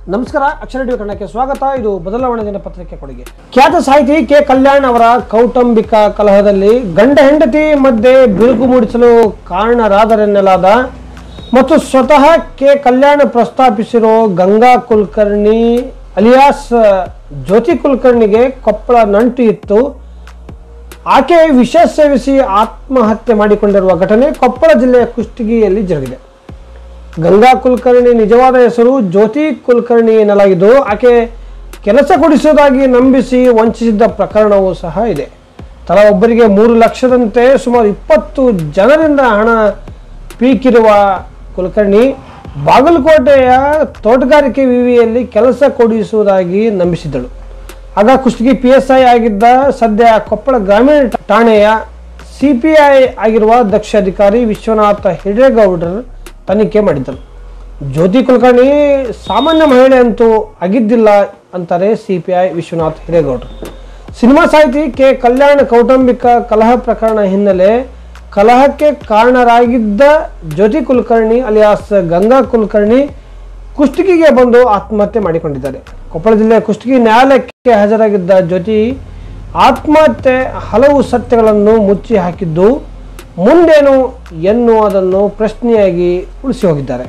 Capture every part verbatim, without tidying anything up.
ನಮಸ್ಕಾರ, ಅಕ್ಷರ ಟಿವಿ ಕನ್ನಡಕ್ಕೆ ಸ್ವಾಗತ. ಇದು ಬದಲಾವಣೆ ದಿನಪತ್ರಿಕೆ ಕೊಡುಗೆ. ಖ್ಯಾತ ಸಾಹಿತಿ ಕೆ ಕಲ್ಯಾಣ್ ಅವರ ಕೌಟುಂಬಿಕ ಕಲಹದಲ್ಲಿ ಗಂಡ ಹೆಂಡತಿ ಮಧ್ಯೆ ಬಿರುಕು ಮೂಡಿಸಲು ಕಾರಣರಾದರೆನ್ನಲಾದ ಮತ್ತು ಸ್ವತಃ ಕೆ ಕಲ್ಯಾಣ್ ಪ್ರಸ್ತಾಪಿಸಿರೋ ಗಂಗಾ ಕುಲಕರ್ಣಿ ಅಲಿಯಾಸ್ ಜ್ಯೋತಿ ಕುಲಕರ್ಣಿಗೆ ಕೊಪ್ಪಳ ನಂಟು ಇತ್ತು. ಆಕೆ ವಿಷ ಸೇವಿಸಿ ಆತ್ಮಹತ್ಯೆ ಮಾಡಿಕೊಂಡಿರುವ ಘಟನೆ ಕೊಪ್ಪಳ ಜಿಲ್ಲೆಯ ಕುಷ್ಟಗಿಯಲ್ಲಿ ಜರುಗಿದೆ. ಗಂಗಾ ಕುಲಕರ್ಣಿ ನಿಜವಾದ ಹೆಸರು ಜ್ಯೋತಿ ಕುಲಕರ್ಣಿ ಎನ್ನಲಾಗಿದ್ದು, ಆಕೆ ಕೆಲಸ ಕೊಡಿಸುವುದಾಗಿ ನಂಬಿಸಿ ವಂಚಿಸಿದ್ದ ಪ್ರಕರಣವೂ ಸಹ ಇದೆ. ತಲಾ ಒಬ್ಬರಿಗೆ ಮೂರು ಲಕ್ಷದಂತೆ ಸುಮಾರು ಇಪ್ಪತ್ತು ಜನರಿಂದ ಹಣ ಪೀಕಿರುವ ಕುಲಕರ್ಣಿ ಬಾಗಲಕೋಟೆಯ ತೋಟಗಾರಿಕೆ ವಿವಿಯಲ್ಲಿ ಕೆಲಸ ಕೊಡಿಸುವುದಾಗಿ ನಂಬಿಸಿದ್ದಳು. ಆಗ ಕುಷ್ಟಗಿ ಪಿ ಎಸ್ ಐ ಆಗಿದ್ದ ಸದ್ಯ ಕೊಪ್ಪಳ ಗ್ರಾಮೀಣ ಠಾಣೆಯ ಸಿ ಪಿ ಐ ಆಗಿರುವ ದಕ್ಷ ಅಧಿಕಾರಿ ವಿಶ್ವನಾಥ ಹಿರೇಗೌಡರು ತನಿಖೆ ಮಾಡಿದ್ದರು. ಜ್ಯೋತಿ ಕುಲಕರ್ಣಿ ಸಾಮಾನ್ಯ ಮಹಿಳೆ ಅಂತೂ ಆಗಿದ್ದಿಲ್ಲ ಅಂತಾರೆ ಸಿ ಪಿ ಐ ವಿಶ್ವನಾಥ್ ಹಿರೇಗೌಡರು. ಸಿನಿಮಾ ಸಾಹಿತಿ ಕೆ ಕಲ್ಯಾಣ್ ಕೌಟುಂಬಿಕ ಕಲಹ ಪ್ರಕರಣ ಹಿನ್ನೆಲೆ ಕಲಹಕ್ಕೆ ಕಾರಣರಾಗಿದ್ದ ಜ್ಯೋತಿ ಕುಲಕರ್ಣಿ ಅಲಿಯಾಸ್ ಗಂಗಾ ಕುಲಕರ್ಣಿ ಕುಷ್ಟಗಿಗೆ ಬಂದು ಆತ್ಮಹತ್ಯೆ ಮಾಡಿಕೊಂಡಿದ್ದಾರೆ. ಕೊಪ್ಪಳ ಜಿಲ್ಲೆಯ ಕುಷ್ಟಗಿ ನ್ಯಾಯಾಲಯಕ್ಕೆ ಹಾಜರಾಗಿದ್ದ ಜ್ಯೋತಿ ಆತ್ಮಹತ್ಯೆ ಹಲವು ಸತ್ಯಗಳನ್ನು ಮುಚ್ಚಿ ಹಾಕಿದ್ದು ಮುಂದೇನು ಎನ್ನುವುದನ್ನು ಪ್ರಶ್ನೆಯಾಗಿ ಉಳಿಸಿ ಹೋಗಿದ್ದಾರೆ.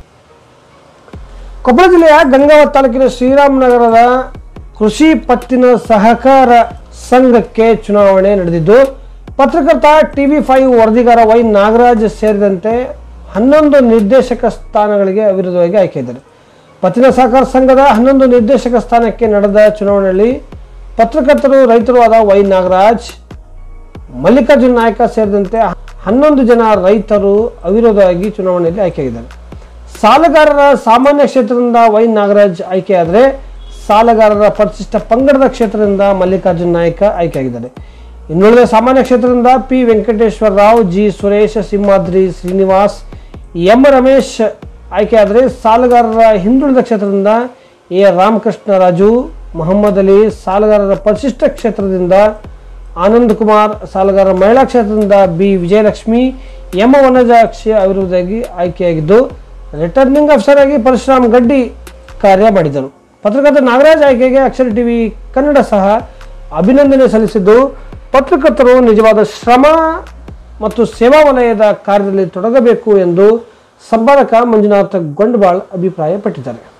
ಕೊಪ್ಪಳ ಜಿಲ್ಲೆಯ ಗಂಗಾವತಿ ತಾಲೂಕಿನ ಶ್ರೀರಾಮನಗರದ ಕೃಷಿ ಪತ್ತಿನ ಸಹಕಾರ ಸಂಘಕ್ಕೆ ಚುನಾವಣೆ ನಡೆದಿದ್ದು, ಪತ್ರಕರ್ತ ಟಿವಿ ಫೈವ್ ವರದಿಗಾರ ವೈ ನಾಗರಾಜ್ ಸೇರಿದಂತೆ ಹನ್ನೊಂದು ನಿರ್ದೇಶಕ ಸ್ಥಾನಗಳಿಗೆ ಅವಿರೋಧವಾಗಿ ಆಯ್ಕೆಯಿದ್ದಾರೆ. ಪತ್ತಿನ ಸಹಕಾರ ಸಂಘದ ಹನ್ನೊಂದು ನಿರ್ದೇಶಕ ಸ್ಥಾನಕ್ಕೆ ನಡೆದ ಚುನಾವಣೆಯಲ್ಲಿ ಪತ್ರಕರ್ತರು ರೈತರು ಆದ ವೈ ನಾಗರಾಜ್, ಮಲ್ಲಿಕಾರ್ಜುನ್ ನಾಯಕ ಸೇರಿದಂತೆ ಹನ್ನೊಂದು ಜನ ರೈತರು ಅವಿರೋಧವಾಗಿ ಚುನಾವಣೆಯಲ್ಲಿ ಆಯ್ಕೆಯಾಗಿದ್ದಾರೆ. ಸಾಲಗಾರರ ಸಾಮಾನ್ಯ ಕ್ಷೇತ್ರದಿಂದ ವೈ ನಾಗರಾಜ್ ಆಯ್ಕೆಯಾದರೆ ಸಾಲಗಾರರ ಪರಿಶಿಷ್ಟ ಪಂಗಡದ ಕ್ಷೇತ್ರದಿಂದ ಮಲ್ಲಿಕಾರ್ಜುನ್ ನಾಯಕ ಆಯ್ಕೆಯಾಗಿದ್ದಾರೆ. ಇನ್ನುಳಿದ ಸಾಮಾನ್ಯ ಕ್ಷೇತ್ರದಿಂದ P Venkateshwara Rao, G Suresh, Simhadri Srinivas, M Ramesh ಆಯ್ಕೆಯಾದರೆ ಸಾಲಗಾರರ ಹಿಂದುಳಿದ ಕ್ಷೇತ್ರದಿಂದ ಎ ರಾಮಕೃಷ್ಣ ರಾಜು, ಮೊಹಮ್ಮದ್ ಅಲಿ, ಸಾಲಗಾರರ ಪರಿಶಿಷ್ಟ ಕ್ಷೇತ್ರದಿಂದ ಆನಂದ್ ಕುಮಾರ್, ಸಾಲಗಾರರ ಮಹಿಳಾ ಕ್ಷೇತ್ರದಿಂದ ಬಿ ವಿಜಯಲಕ್ಷ್ಮಿ, ಎಂ ವನಜಾಕ್ಷಿ ಅವಿರೋಧವಾಗಿ ಆಯ್ಕೆಯಾಗಿದ್ದು, ರಿಟರ್ನಿಂಗ್ ಆಫೀಸರ್ ಆಗಿ ಪರಶುರಾಮ್ ಗಡ್ಡಿ ಕಾರ್ಯ ಮಾಡಿದರು. ಪತ್ರಕರ್ತ ನಾಗರಾಜ್ ಆಯ್ಕೆಗೆ ಅಕ್ಷರ ಟಿವಿ ಕನ್ನಡ ಸಹ ಅಭಿನಂದನೆ ಸಲ್ಲಿಸಿದ್ದು, ಪತ್ರಕರ್ತರು ನಿಜವಾದ ಶ್ರಮ ಮತ್ತು ಸೇವಾ ವಲಯದ ಕಾರ್ಯದಲ್ಲಿ ತೊಡಗಬೇಕು ಎಂದು ಸಂಪಾದಕ ಮಂಜುನಾಥ್ ಗೊಂಡಬಾಳ್ ಅಭಿಪ್ರಾಯಪಟ್ಟಿದ್ದಾರೆ.